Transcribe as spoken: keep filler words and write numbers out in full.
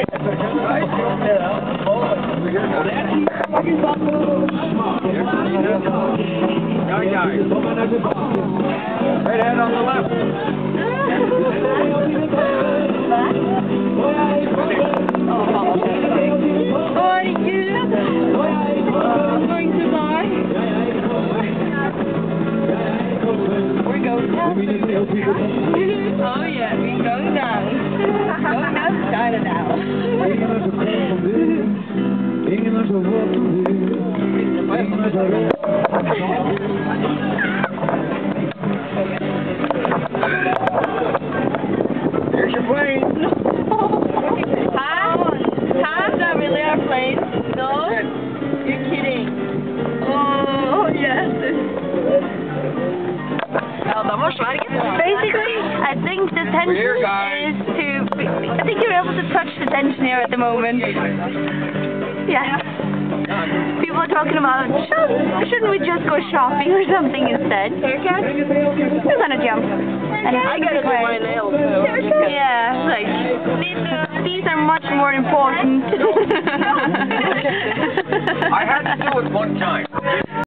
Right hand on the left. How are you? Going to bar? We're going down. Oh yeah, we're going down. Going down to China now. Here's your plane. Huh? Huh? Is that really our plane? No? You're kidding. Oh, yes. Basically, I think the tension Here, is to... I think you're able to touch the tension here at the moment. Yeah. People are talking about, shouldn't we just go shopping or something instead? Haircut? We're gonna jump. And I gotta do my nails too. Yeah, like, these, these are much more important. I had to do it one time.